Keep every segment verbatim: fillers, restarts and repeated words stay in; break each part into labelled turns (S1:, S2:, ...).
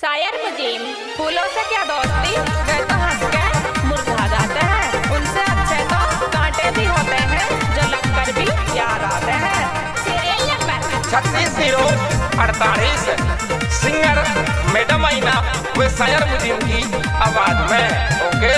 S1: शायर मुजीम, फूलों से क्या दोस्ती, वे तो हंस के मुरझा जाते हैं। उनसे अच्छे तो कांटे भी होते हैं जो लगकर भी याद आते हैं। सीरियल नंबर
S2: छत्तीस जीरो अड़तालीस सिंगर मैडम आईना वे शायर मुजीम की आवाज में। ओके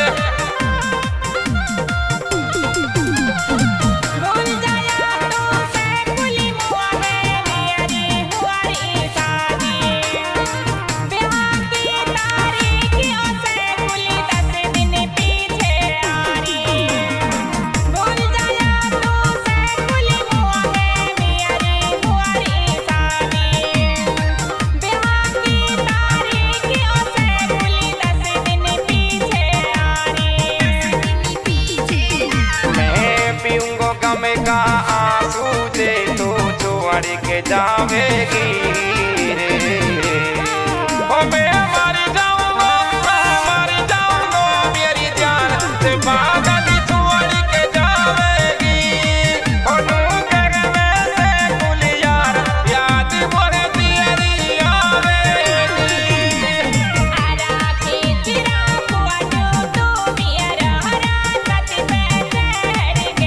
S2: का आंसू दे तो छोड़ के जावेगी रे। ओ मैं मर जाऊंगा, मर जाऊंगा मेरी जान से पागल छोड़ के जावेगी। ओ डूंगे में से कुल यार याद मोरे तेरी आवेगी।
S1: आरा के चिरा हुआ जो तू मेरा रात पे चढ़ के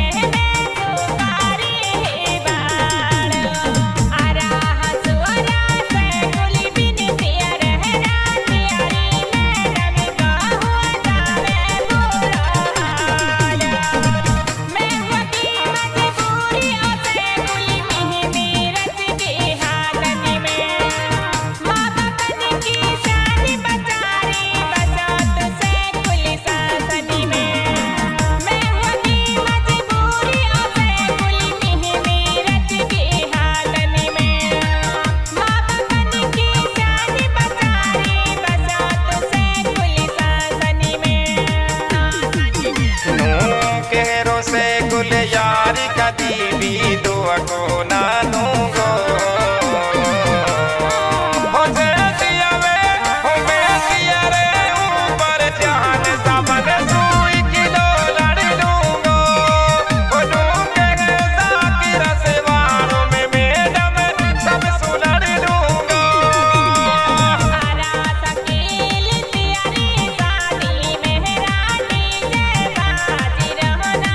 S2: से गुल यार कदी भी दुआ को ना दूंगो। हो से दिया वे हो मैं दिया रे ऊपर जान सावन सुई किलो लड़ लूंगो। हो डूंगे साकी रसवारों में मैडम सब सुलड़ लूंगो।
S1: आरा सकील तेरी शादी मेहरानी से बाजी रहना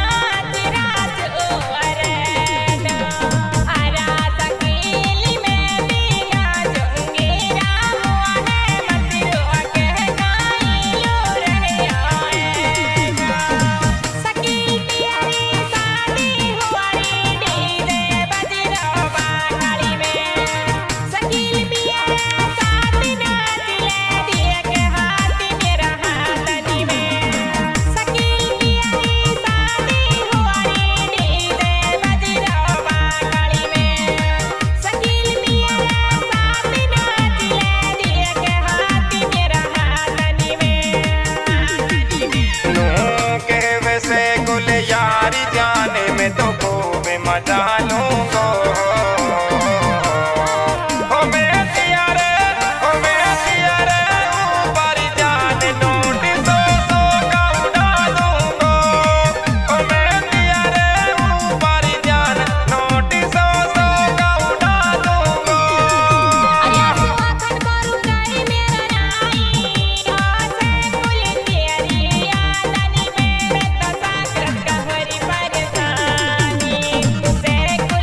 S2: यारी जाने में तो खूब मजा लूंगो। हो मैं दिया रे, हो मैं दिया रे ऊपर जाने नोट सौ सौ का उड़ा दूंगो। हो मैं दिया रे ऊपर जान नोट सौ सौ का उड़ा दूंगो।
S1: अरे सुहागन करूंगा मेरा नाई आसे कुल तेरी यादनी में तो साकर कहरी परेशानी तुझसे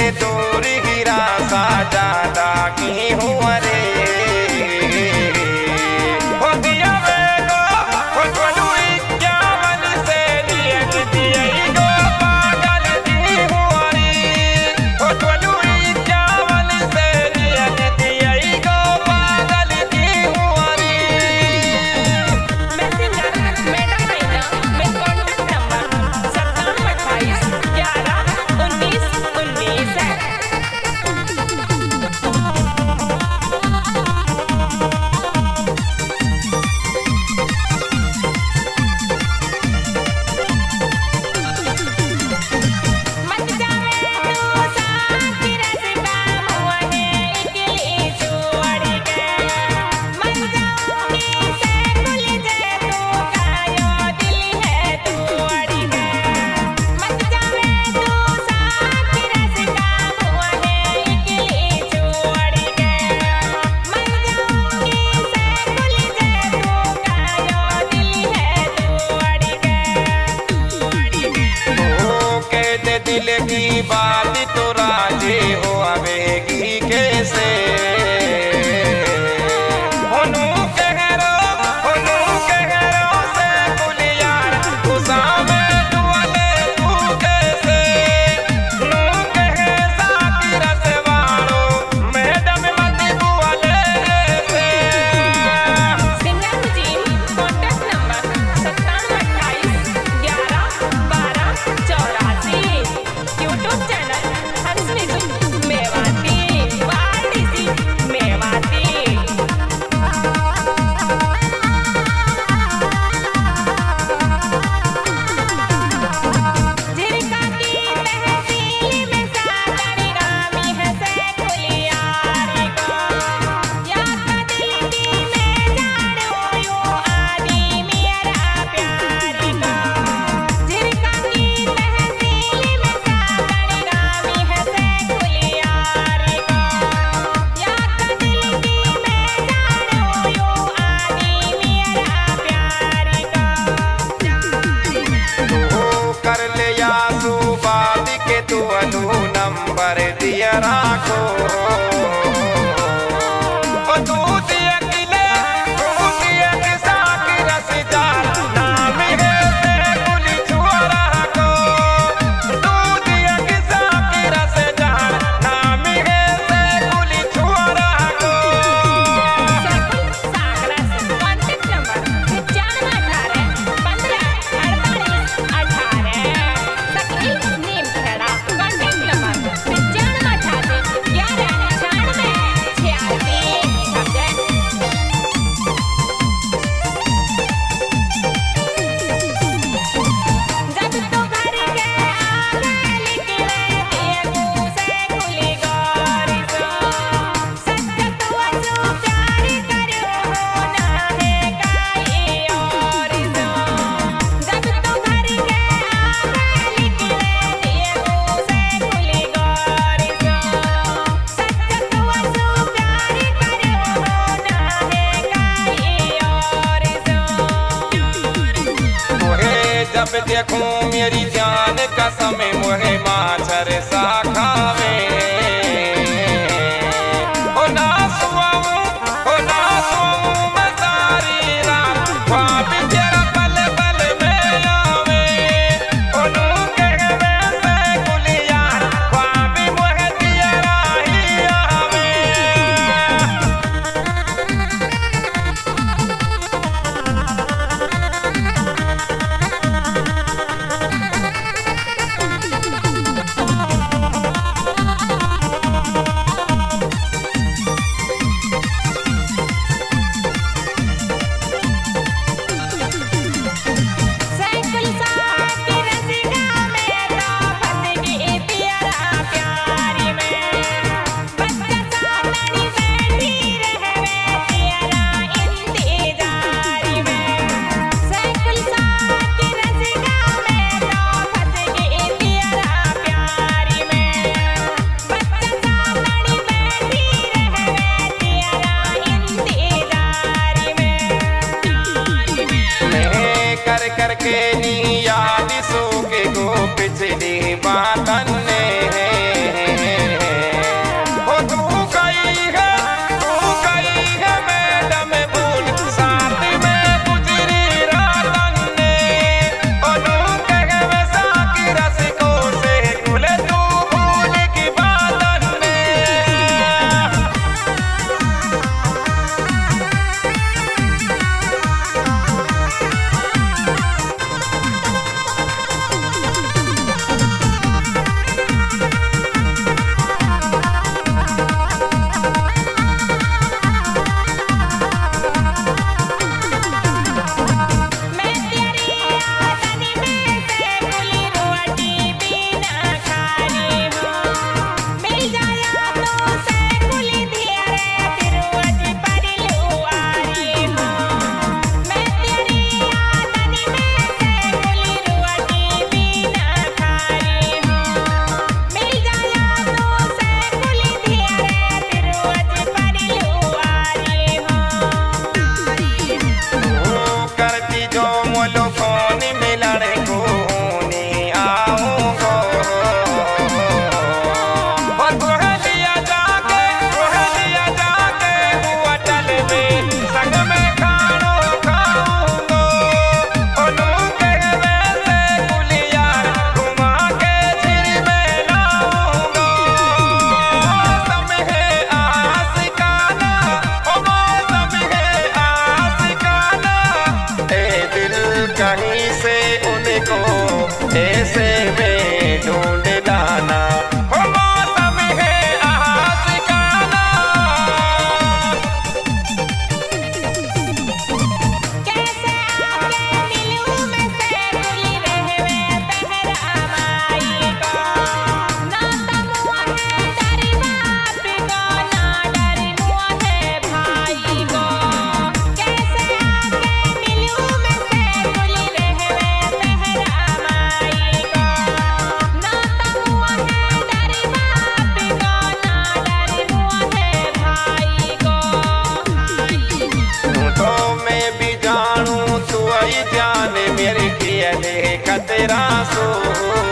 S2: दूर हीरा सा ज्यादा की हुआ रे हो दिया वेगो हो चलुई क्यावन से नियत दिए गो पागल की हुआ रे हो चलुई क्यावन से नियत दिए गो पागल की हुआ रे।
S1: मैसेंजर मेरा महीना में कॉन्टैक्ट नंबर सत्तावन अट्ठाईस ग्यारह उन्नीस उन्नीस है। मत जावे तू साथ रसबा हुआ है इकली छोड़ के मर जाऊंगी से कुल जे तू कायो दिल है तोड़ के मत जावे तू साथ रसबा हुआ है इकली छोड़ के मर जाऊंगी से कुल जे तू कायो दिल है तोड़ के
S2: ओ कहते दिल की बात तो राजे हो आवेगी कैसे होनू कह रो होनू कह रो से कुल यार गुस्सा में डुअले तू कैसे नू कह साकी रसवाड़ो मैडम मत बुअले से।
S1: सिंगर मुजीब कॉन्टैक्ट नंबर सत्तावन अट्ठाईस ग्यारह बारह चौरासी YouTube channel Hans music Mewati वारडीसी मेवाती। झिरका की तहसील में सागर गामी है से कुलियारी को या दिल की में जानो यूं आदि मेरा प्यारी को झिरका की तहसील में सागर गामी है से कुलियारी को या दिल की में जानो यूं आदि मेरा प्यारी को।
S2: तू कर ले या तू बात के तू अनु नंबर दिया राखो ओ तू दिया किले तू दिया के साकी रस जा नाम है से कुल छुआ को तू दिया के साकी रस जा नाम है से कुल छुआ को।
S1: सरपंच सागरस कॉन्टैक्ट नंबर पचानवे अठारह पंद्रह अड़तालीस अठारह। सकली नीम खेड़ा कॉन्टैक्ट नंबर पचानवे अठासी ग्यारह छियानवे छियासी। सब्जेक्ट जब तो घर के आगे लिखले दिए से खुली गौरी सो सच तो असु प्यार करो ना है काई और सो जब तो घर के आगे लिखले दिए से खुली गौरी सो सच तो असु प्यार करो ना है काई और सो।
S2: मोहे जब देखूं मेरी जान कसम मोहे माछर सा खावे ओ ना सुआऊं ओ ना सोऊं मैं सारी रात ख्वाब तेरा पल पल में आवे ओ नू कहवे से कुल यार ख्वाब मोहे दिया राही आवे।
S1: Thank
S2: ऐसे में ढूंढ लाना हो मौसम है आशिकाना।
S1: कैसे आके दिलों में से तुली रहवे पहरा माई को, ना तमुआ है डर बाप को, ना डर मुआ है भाई को। कैसे आके दिलों में से तुली रहवे पहरा माई को, ना तमुआ है डर बाप को, ना डर मुआ है भाई को।
S2: तू तो मैं भी जानू तू आई जान मेरी किया देख तेरा सो